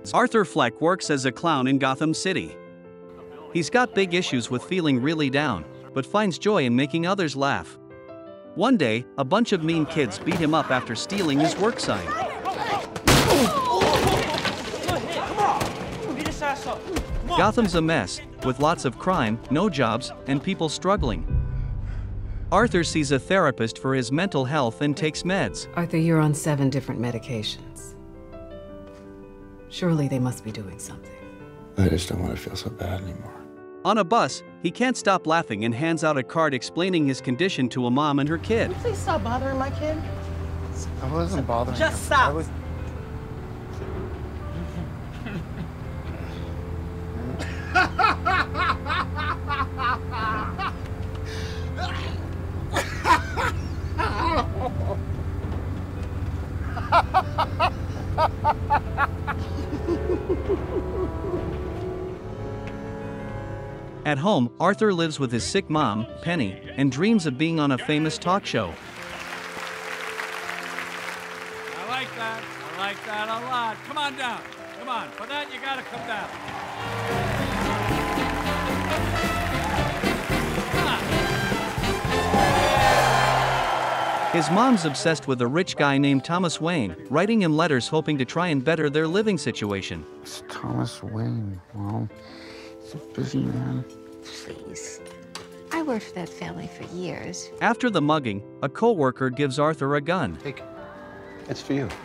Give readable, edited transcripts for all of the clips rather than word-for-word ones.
Arthur Fleck works as a clown in Gotham City. He's got big issues with feeling really down, but finds joy in making others laugh. One day, a bunch of mean kids beat him up after stealing his work sign. Gotham's a mess, with lots of crime, no jobs, and people struggling. Arthur sees a therapist for his mental health and takes meds. Arthur, you're on 7 different medications. Surely they must be doing something. I just don't want to feel so bad anymore. On a bus, he can't stop laughing and hands out a card explaining his condition to a mom and her kid. Can you please stop bothering my kid? I wasn't bothering Just him. stop. At home, Arthur lives with his sick mom, Penny, and dreams of being on a famous talk show. I like that. I like that a lot. Come on down. Come on. For that, you gotta come down. His mom's obsessed with a rich guy named Thomas Wayne, writing him letters hoping to try and better their living situation. It's Thomas Wayne, Mom. He's a busy man. Please. I worked for that family for years. After the mugging, a co-worker gives Arthur a gun. Take it. It's for you.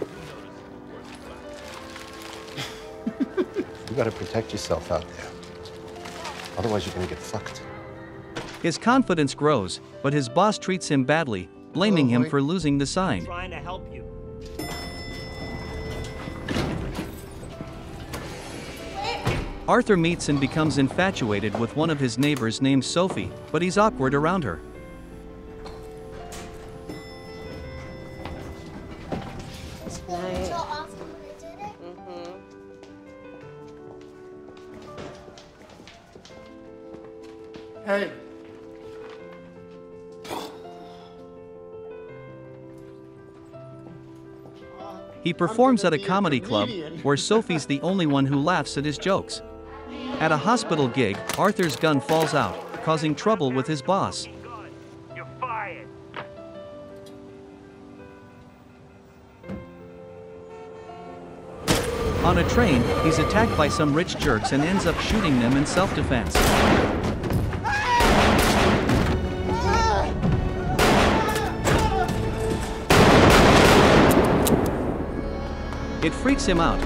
You gotta protect yourself out there. Otherwise, you're gonna get fucked. His confidence grows, but his boss treats him badly, blaming him for losing the sign. Trying to help you. Arthur meets and becomes infatuated with one of his neighbors named Sophie, but he's awkward around her. Hey. He performs at a comedy club, where Sophie's the only one who laughs at his jokes. At a hospital gig, Arthur's gun falls out, causing trouble with his boss. You're fired. On a train, he's attacked by some rich jerks and ends up shooting them in self-defense. It freaks him out.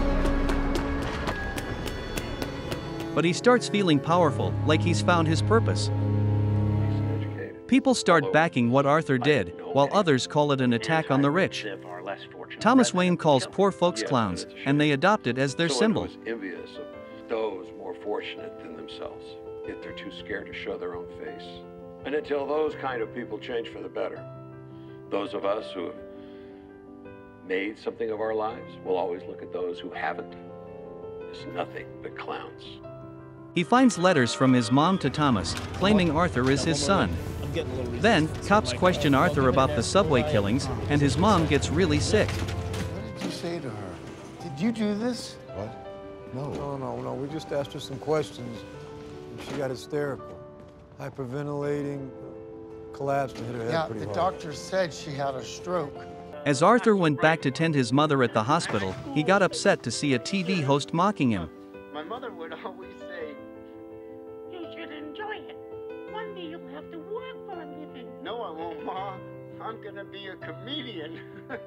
But he starts feeling powerful, like he's found his purpose. People start backing what Arthur did, while others call it an attack on the rich. Thomas Wayne calls poor folks clowns, and they adopt it as their symbol. Envious of those more fortunate than themselves, yet they're too scared to show their own face. And until those kind of people change for the better, those of us who have made something of our lives will always look at those who haven't as nothing but clowns. He finds letters from his mom to Thomas, claiming Arthur is his son. Then, cops question Arthur about the subway killings, and his mom gets really sick. What did you say to her? Did you do this? What? No. No. We just asked her some questions, and she got hysterical. Hyperventilating, collapsed and hit her head pretty hard. Yeah, the doctor said she had a stroke. As Arthur went back to tend his mother at the hospital, he got upset to see a TV host mocking him. My mother would always say, "You should enjoy it. One day you'll have to work for a living." "No, I won't, Ma. I'm gonna be a comedian."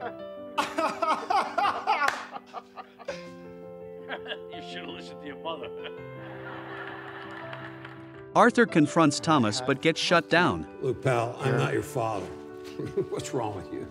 You should have listened to your mother. Arthur confronts Thomas but gets shut down. Look, pal, I'm not your father. What's wrong with you?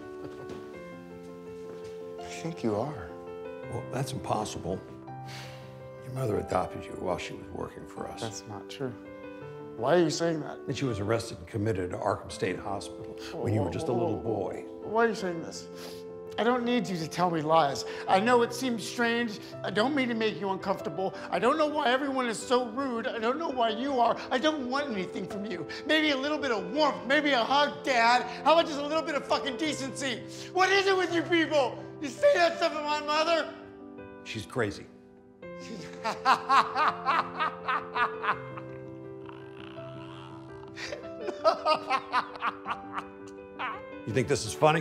I think you are. Well, that's impossible. Your mother adopted you while she was working for us. That's not true. Why are you saying that? And she was arrested and committed to Arkham State Hospital when you were just a little boy. Why are you saying this? I don't need you to tell me lies. I know it seems strange. I don't mean to make you uncomfortable. I don't know why everyone is so rude. I don't know why you are. I don't want anything from you. Maybe a little bit of warmth, maybe a hug, Dad. How about just a little bit of fucking decency? What is it with you people? You say that stuff to my mother? She's crazy. You think this is funny?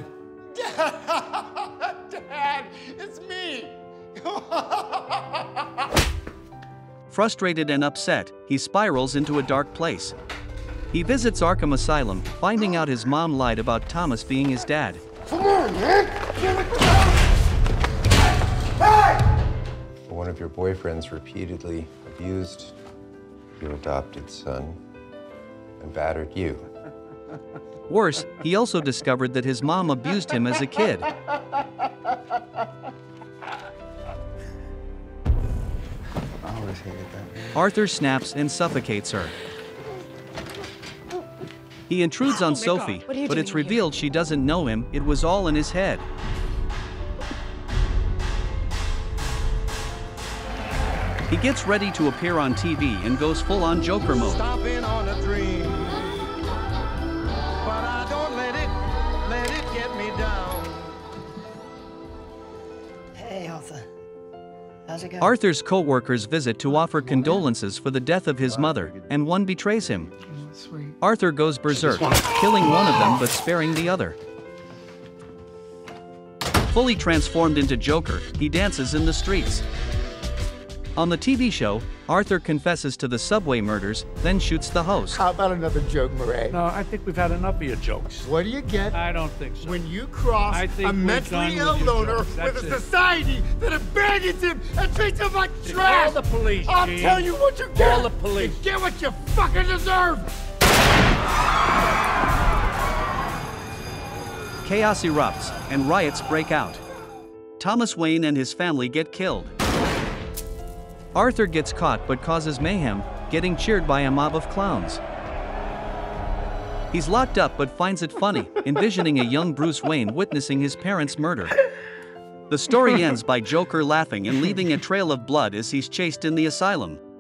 Dad, it's me. Frustrated and upset, he spirals into a dark place. He visits Arkham Asylum, finding out his mom lied about Thomas being his dad. Come on, man! Hey! One of your boyfriends repeatedly abused your adopted son and battered you. Worse, he also discovered that his mom abused him as a kid. I always hated that. Arthur snaps and suffocates her. He intrudes on Sophie, but it's revealed she doesn't know him, it was all in his head. He gets ready to appear on TV and goes full-on Joker mode. Stopping on a dream, but I don't let it get me down. Hey, Arthur. How's it going? Arthur's co-workers visit to offer condolences for the death of his mother, and one betrays him. Sweet. Arthur goes berserk, killing one of them but sparing the other. Fully transformed into Joker, he dances in the streets. On the TV show, Arthur confesses to the subway murders, then shoots the host. How about another joke, Murray? No, I think we've had enough of your jokes. What do you get I don't think so. when you cross I think a we're mentally done ill with your loner jokes. with That's a it. society that abandons him and treats him like trash? Call the police, I'll Gene. tell you what you get. Call the police. You get what you fucking deserve. Chaos erupts, and riots break out. Thomas Wayne and his family get killed. Arthur gets caught but causes mayhem, getting cheered by a mob of clowns. He's locked up but finds it funny, envisioning a young Bruce Wayne witnessing his parents' murder. The story ends by Joker laughing and leaving a trail of blood as he's chased in the asylum.